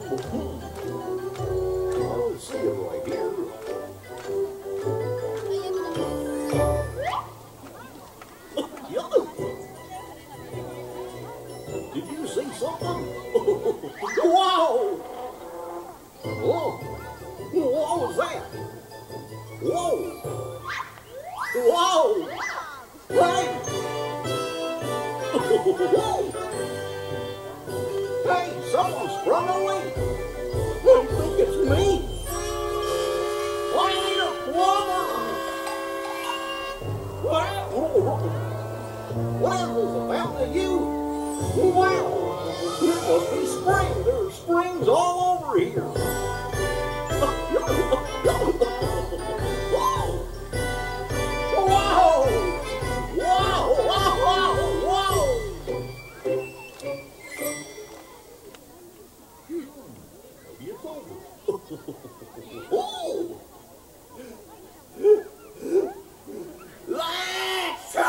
don't see him right here. Did you see something? Whoa! Whoa! What was that? Whoa! Whoa! Hey! Hey, someone sprung a leak! What do you think it's me? I ain't a plumber! What is this, a fountain of youth? Wow! It must be spring. There are springs all over here. Whoa! Wow! Wow! Wow! Wow! Maybe it's over. Oh! Let's go!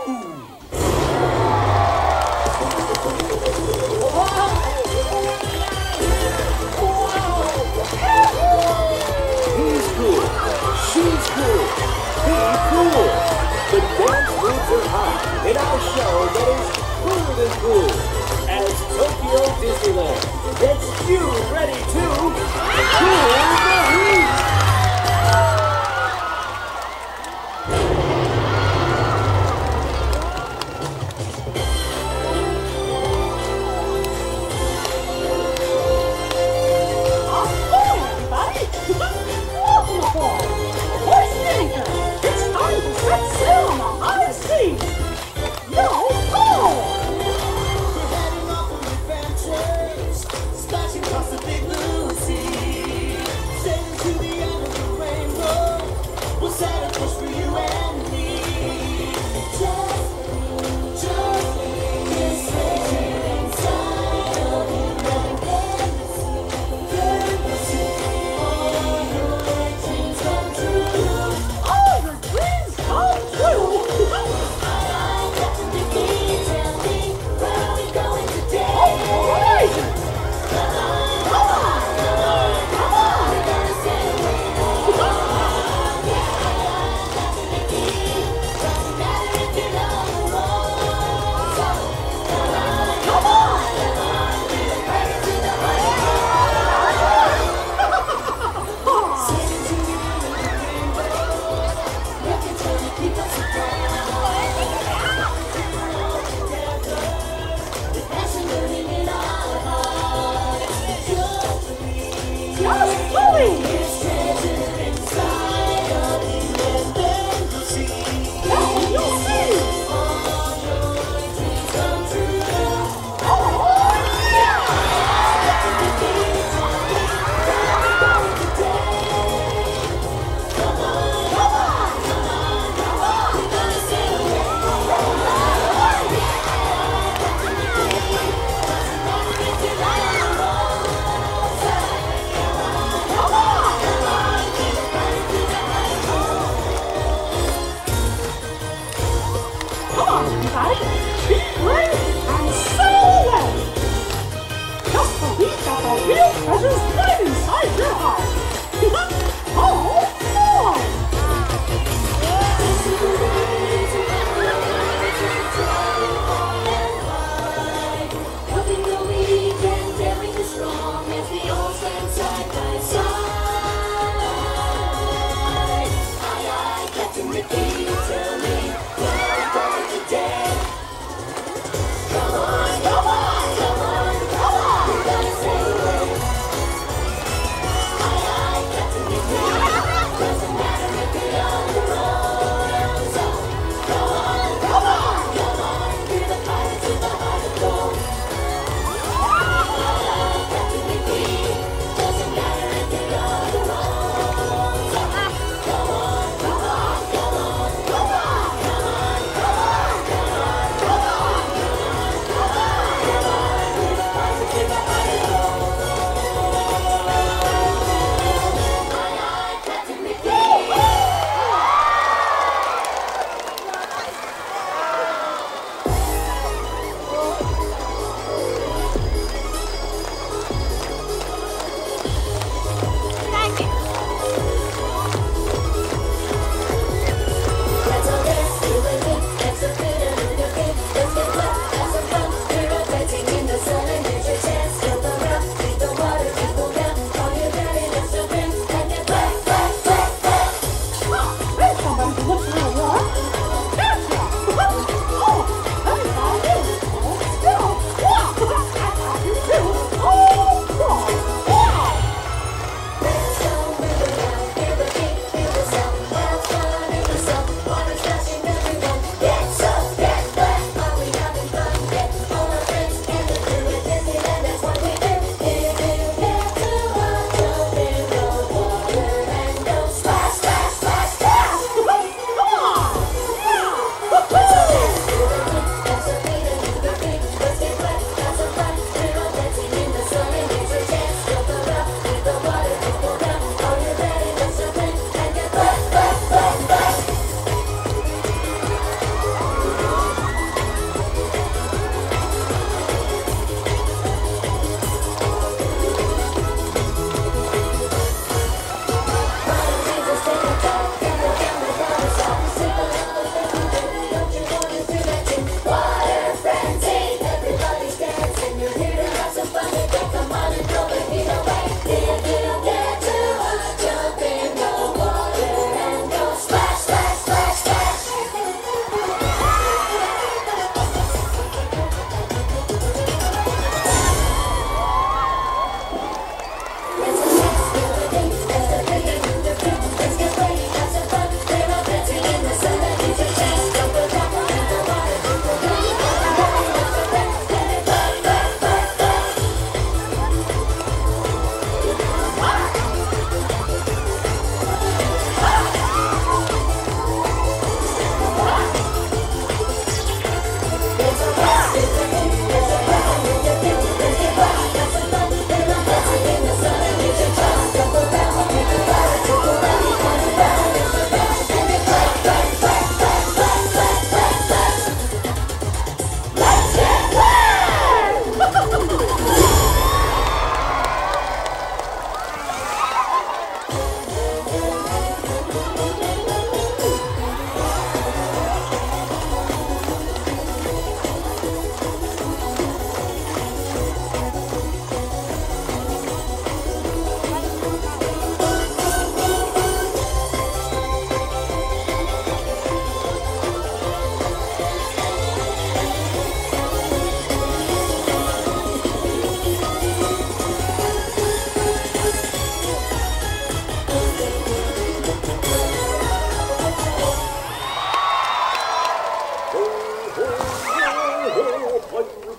He's cool. She's cool. He's cool. The dance moves are hot, and I'll show that it's cooler than cool. As Tokyo Disneyland gets you ready to cool the heat.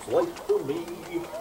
like for me.